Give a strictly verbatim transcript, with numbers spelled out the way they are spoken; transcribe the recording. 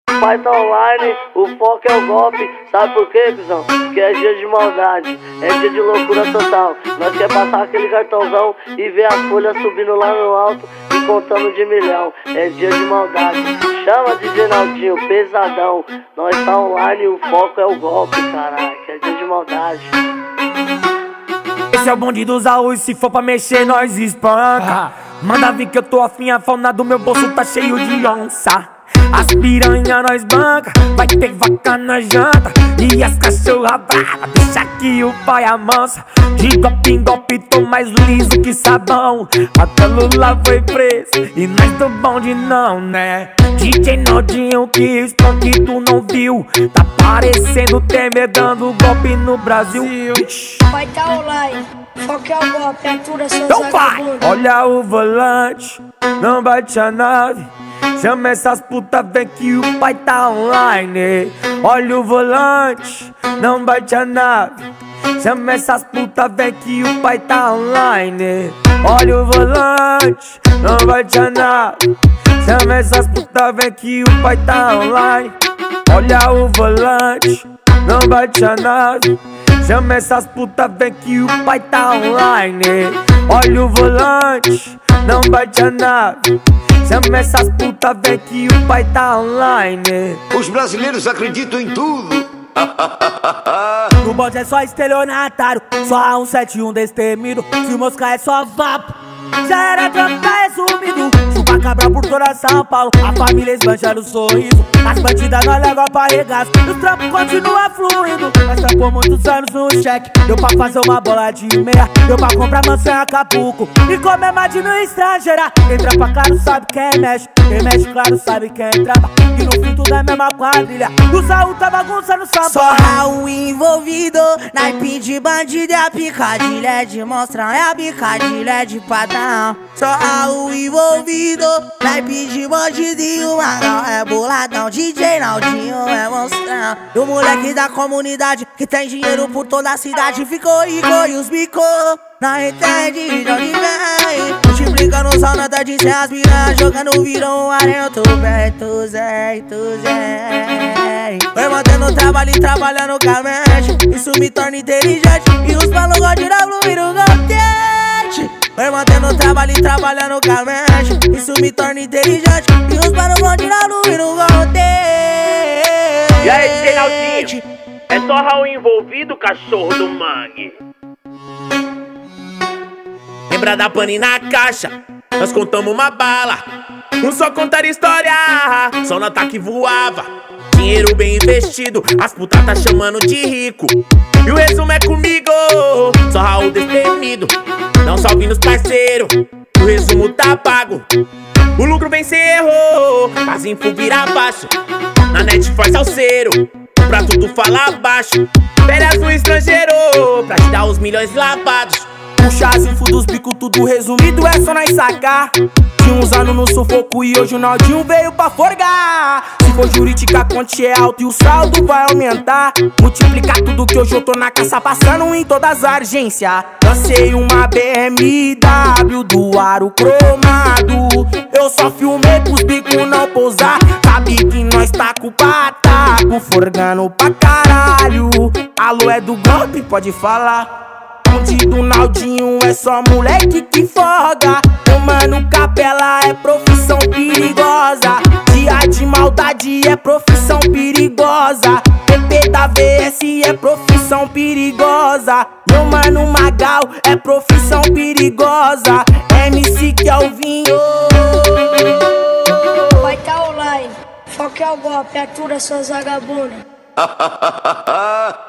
pai tá online, o foco é o golpe. Sabe por quê, cuzão? Porque é dia de maldade, é dia de loucura total. Nós quer passar aquele cartãozão e ver as folhas subindo lá no alto e contando de milhão. É dia de maldade. Chama D J Naldinho, pesadão. Nós tá online e o foco é o golpe, caralho. É dia de maldade. Esse é o bonde dos arroz, se for pra mexer nós espanca. Manda vir que eu tô afim, a fauna do meu bolso tá cheio de onça. As piranha nós banca, vai ter vaca na janta. E as cachorra brava, deixa que o pai amansa. De golpe em golpe tô mais liso que sabão. Até Lula foi preso e nós do bonde não, né? D J Naldinho que spam que tu não viu. Tá parecendo Temer dando golpe no Brasil. Vai tá online, foco é o golpe, atura seus então vai! vagabundos. Olha o volante, não bate a nave. Chama essas putas, vem que o pai tá online. Olha o volante, não bate a nave. Chama essas putas, vem que o pai tá online. Olha o volante, não bate a nave. Chama essas putas, vem que o pai tá online. Olha o volante, não bate a nave. Chama essas putas, vem que o pai tá online. Olha o volante, não bate a nave. Chama essas putas, vem que o pai tá online. Os brasileiros acreditam em tudo. No bonde é só estelionatário, só A cento e setenta e um destemido. Se o mosca é só vapo, já era trampo, tá resumido. Chupa cabra por toda São Paulo, a família esbanjando o sorriso. As bandidas nós leva pra regaço, e o trampo continua fluindo. Nós trampou muitos anos no cheque, deu pra fazer uma bola de meia. Deu pra comprar mansão em Acapulco e comer madinho estrangeira. Quem trampa caro sabe quem mexe, quem mexe claro sabe quem trampa. E no fim tudo é a mesma quadrilha, o Saúl tá bagunçando São Paulo. Só Raul envolvido, naipe de bandido. É a picadilha é de monstrão, é a picadilha é de padrão. Só Raul envolvido, naipe de bandido. E o Magal é boladão, D J Naldinho é monstrão. E o moleque da comunidade que tem dinheiro por toda a cidade ficou rico e os bicou. Não entende de onde vem, multiplicando só nada de cem as minas, jogando virão um areia. Eu tô bem, tu Zé, tu Zé. Vai mantendo trabalho e trabalhando com a mente, isso me torna inteligente. E os malucos gostam de dar fluir no contente. Vai mantendo trabalho e trabalhando com a mente, isso me torna inteligente. E os malucos gostam de dar fluir no contente. E aí, D J Naldinho, é só Raul envolvido, cachorro do mangue. Lembra da pane na caixa, nós contamos uma bala. Um só contar história, só nota que voava. Dinheiro bem investido, as putas tá chamando de rico. E o resumo é comigo, só Raul destemido. Não salve nos parceiros, o resumo tá pago. O lucro vem sem erro, as info vira abaixo. Na net força alceiro, pra tudo falar baixo. Férias no estrangeiro, pra te dar os milhões lavados. Puxa as info dos bicos, tudo resumido, é só nós sacar. De uns anos no sufoco e hoje o Naldinho veio pra forgar. Se for jurídica, a conta é alta e o saldo vai aumentar. Multiplicar tudo que hoje eu tô na caça, passando em todas as agências. Lancei uma B M W do aro cromado. Eu só filmei pros bicos não pousar. Sabe que nós tá com o pataco, forgando pra caralho. Alô, é do golpe? Pode falar. Bonde do Naldinho é só moleque que folga. O mano Capela é profissão perigosa. Dia de maldade é profissão perigosa. P P da V S é profissão perigosa. Meu mano Magal é profissão perigosa. M C Kelvinho. Vai tá online, foco é o golpe, atura seus vagabundos.